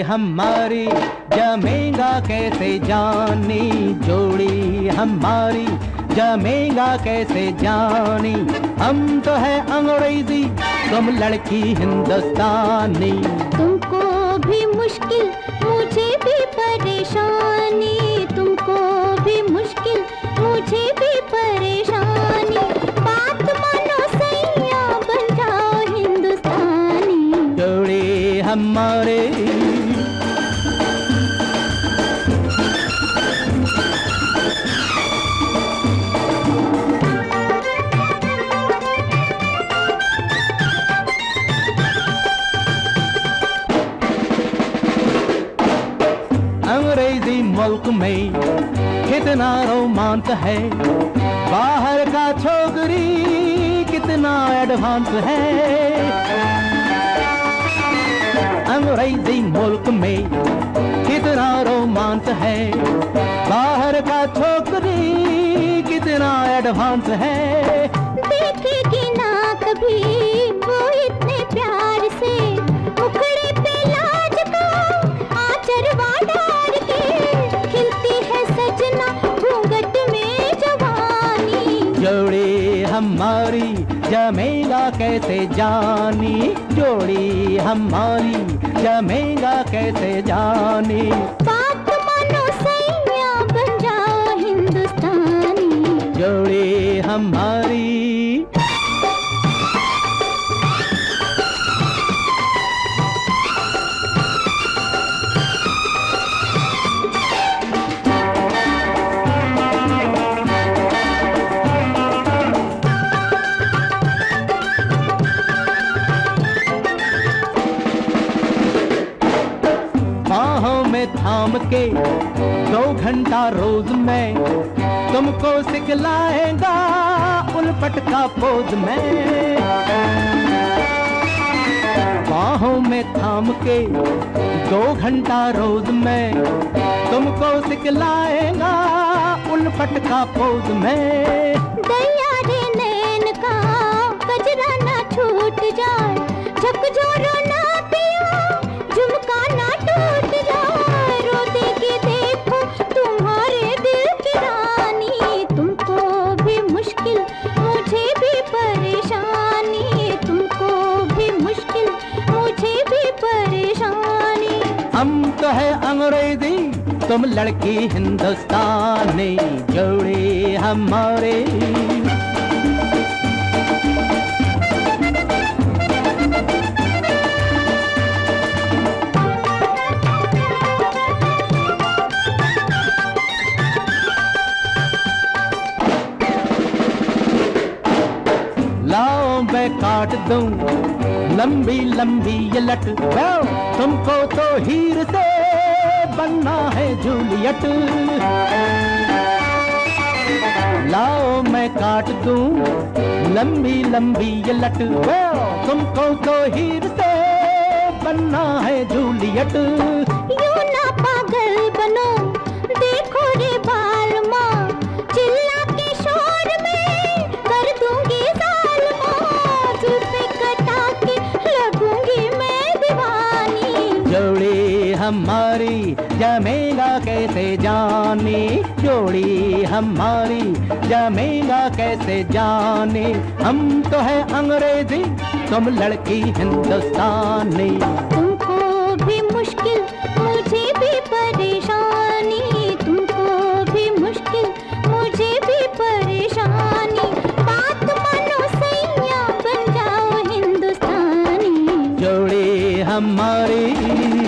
हमारी जमेगा कैसे जानी, जोड़ी हमारी जमेगा कैसे जानी। हम तो है अंग्रेजी, तुम लड़की हिंदुस्तानी। तुमको भी मुश्किल मुझे भी परेशानी, तुमको भी मुश्किल मुझे भी परेशानी। बात मानो सैया बन जाओ हिंदुस्तानी, जोड़ी हमारे। अंग्रेजी मुल्क में कितना रोमांच है, बाहर का छोकरी कितना एडवांस है। अंग्रेजी मुल्क में कितना रोमांच है, बाहर का छोकरी कितना एडवांस है। देखेगी ना कभी वो इतने प्यार से, मुखड़े पे लाज का आचरवा डाल के, खिलती है सजना घूंघट में जवानी। जोड़ी हमारी जमेगा कैसे जानी, जोड़ी हमारी जमेगा कैसे जानी। बात मानो सैया बन जाओ हिंदुस्तानी, जोड़ी हमारी। बाहों में थाम के 2 घंटा रोज में तुमको सिखलाएगा उल्फट का पोज में। बाहों में थाम के 2 घंटा रोज में तुमको सिखलाएगा उल्फट का पोज में। दया रे नैन का कजरा ना छूट जाए, झकझोरो ना पिया झुमका ना टूट जाए। रो देगी देखो तुम्हारे दिल की रानी, तुमको भी मुश्किल मुझे भी परेशानी, तुमको भी मुश्किल मुझे भी परेशानी। हम तो है अंग्रेजी, तुम लड़की हिंदुस्तानी, जोड़ी हमारे। लाओ मैं काट दूं लंबी लंबी ये लट, तुमको तो हीर से बनना है जूलियट। लाओ मैं काट दूं लंबी लंबी ये लट, तुमको तो हीर से बनना है जूलियट। यूं ना पागल बनो देखो रे बाल माँ, चिल्ला के शोर में कर दूंगी जाल माँ, जुल्फे कटा के लगूंगी मैं दीवानी। जोड़ी हमारी जमेगा कैसे जानी, जोड़ी हमारी जमेगा कैसे जानी। हम तो है अंग्रेजी, तुम लड़की हिंदुस्तानी। तुमको भी मुश्किल मुझे भी परेशानी, तुमको भी मुश्किल मुझे भी परेशानी। बात मानो सैया बन जाओ हिंदुस्तानी, जोड़ी हमारी।